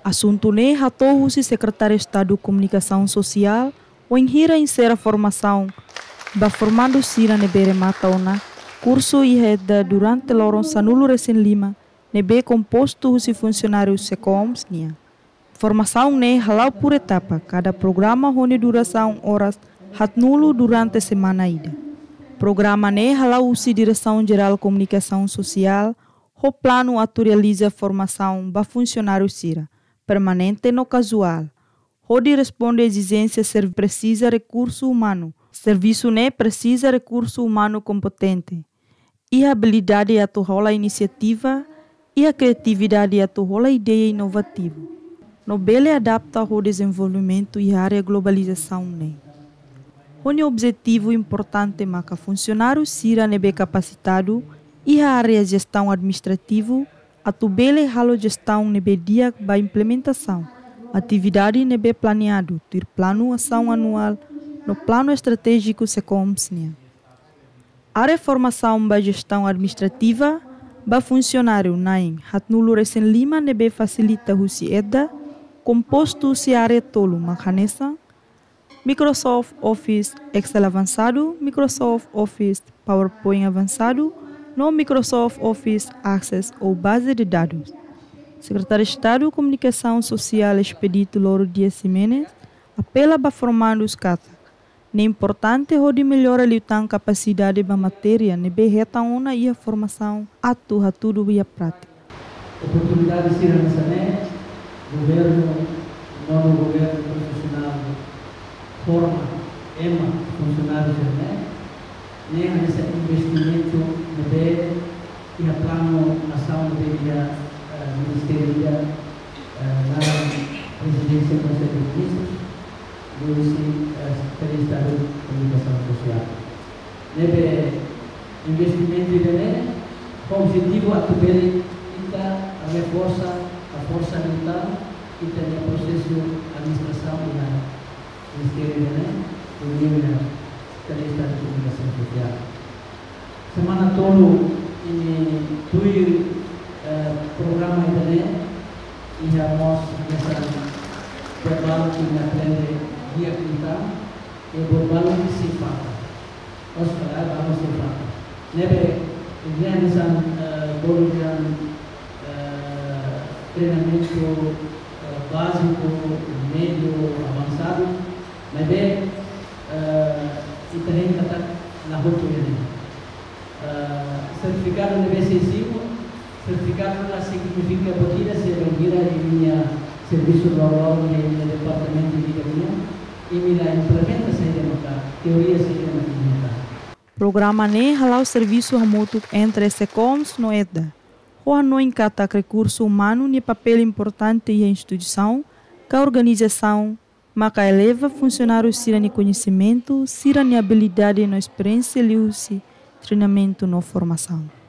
Assunto ne ratou o secretário de Estado de Comunicação Social o enhira em ser a formação ba formando sira nebe remata ona curso e reda durante loron sanulo recém lima nebe composto os funcionários secoms nia. Formação ne halau por etapa, cada programa onde duração horas hatnulo durante a semana ida. Programa ne halau usi direção geral comunicação social, o plano atualiza formação ba funcionário sira, permanente no casual. Onde responde exigência ser precisa recurso humano, serviço ne precisa recurso humano competente. E a habilidade a rola iniciativa e a criatividade a rola ideia inovativa. No bele adapta ao desenvolvimento e área globalização ne. O objetivo importante maca funcionário sira nebe capacitado e a área gestão administrativo a tubele halo gestão nebe dia ba implementação. Atividade nebe planeado ter plano ação anual no plano estratégico secomsnia. A reformação ba gestão administrativa ba funcionário naim hatnulo recém lima nebe facilita husi edda composto se área tolo macanesa Microsoft Office Excel avançado, Microsoft Office PowerPoint avançado, no Microsoft Office Access ou base de dados. Secretário de Estado de Comunicação Social Expedito Louro Dias Ximenes apela para formar os cata. É importante onde melhora a capacidade da matéria, ne berreta ona e a formação atu tudo e a prática. Oportunidade de ser nessa governo, novo governo profissional, forma, EMA, funcionários nem esse investimento no BE e a plano ação do Ministério na Presidência do Conselho de Ministros do Secretaria de Estado de Comunicação Social. Nebe investimento de com objetivo a tubele a força militar e também o processo de administração e Ministério do Secretaria de Estado de Comunicação Social. Semana todo em dois programas e a nós nessa trabalho que me aprende dia quinta e o trabalho que se faz. Nós vamos se faz. Nebe realizam treinamento básico, médio, avançado, mas bem e também está na rotina. Certificado deve ser excessivo, certificado não significa botina, se reunirá em minha serviço de aula, em minha departamento de vida e minha implementa sem democrar, teoria sem democrar. Programa ne halau serviço remoto entre secoms no EDA. O não encata recurso humano e papel importante e a instituição, que a organização maca eleva funcionários sira ni conhecimento, sira ni habilidade na experiência e treinamento na formação.